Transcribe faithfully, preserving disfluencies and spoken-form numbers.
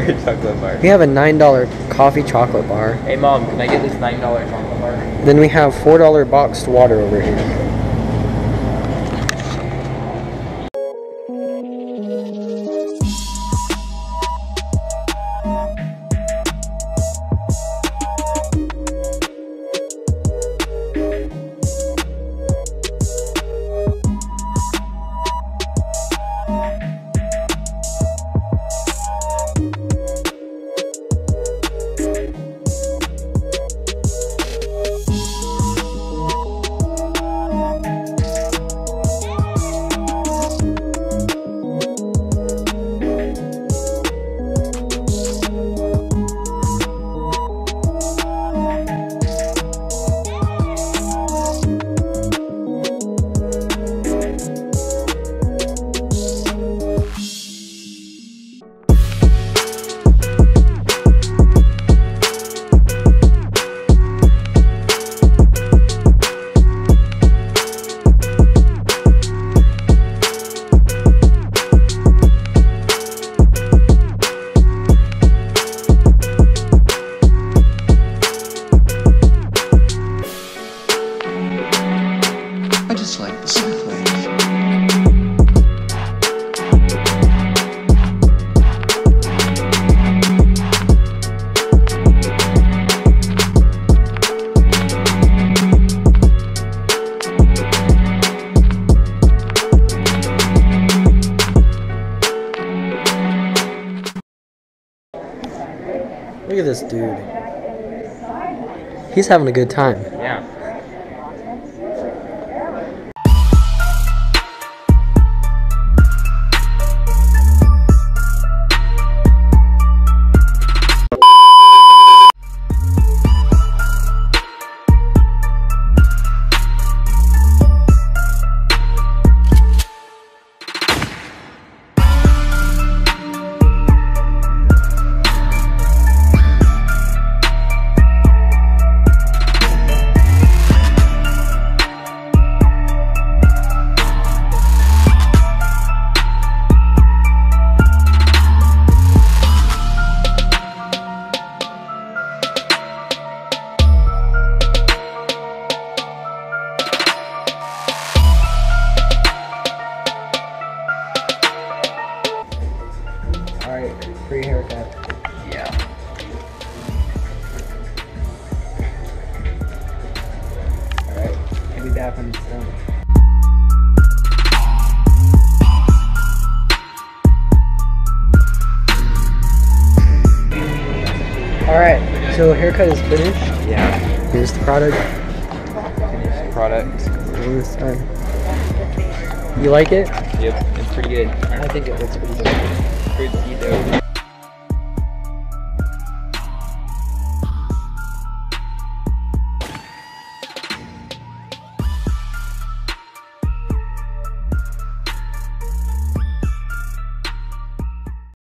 dollar chocolate bar. We have a nine dollar coffee chocolate bar. Hey mom, can I get this nine dollar chocolate bar? Then we have four dollar boxed water over here. Look at this dude. He's having a good time. Yeah. Alright, free haircut. Yeah. Alright, I'll be back when it's done. Alright, so haircut is finished. Yeah. Here's the product. Finished product. On this side. You like it? Yep, it's pretty good. I think it looks pretty good. Good to see